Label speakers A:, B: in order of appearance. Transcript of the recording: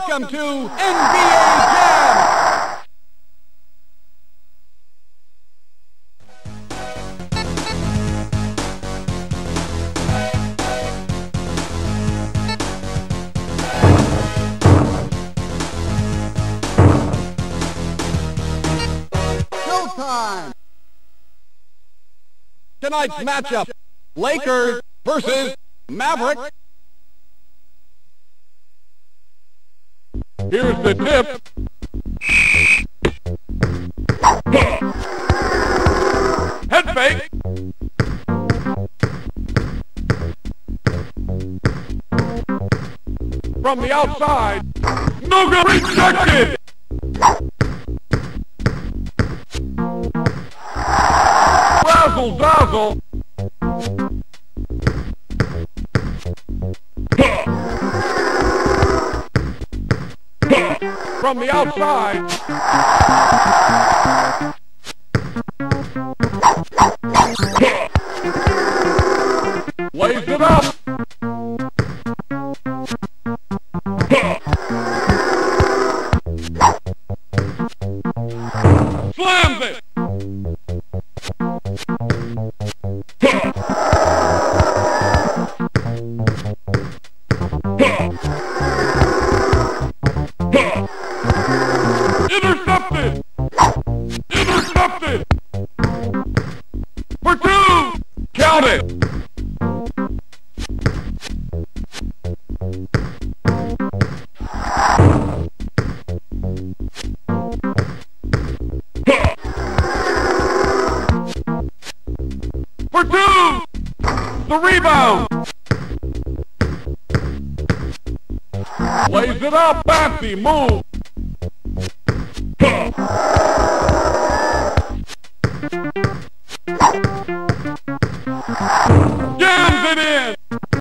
A: Welcome to NBA Jam! Showtime! Tonight's matchup, Lakers versus Mavericks. Here's the tip. Head fake. From the outside. No good. Rejected. Razzle dazzle. From the outside. Lays it up. Slams it. Intercepted! Intercepted! For two! Count it! For two! The rebound! Lays it up, fancy move!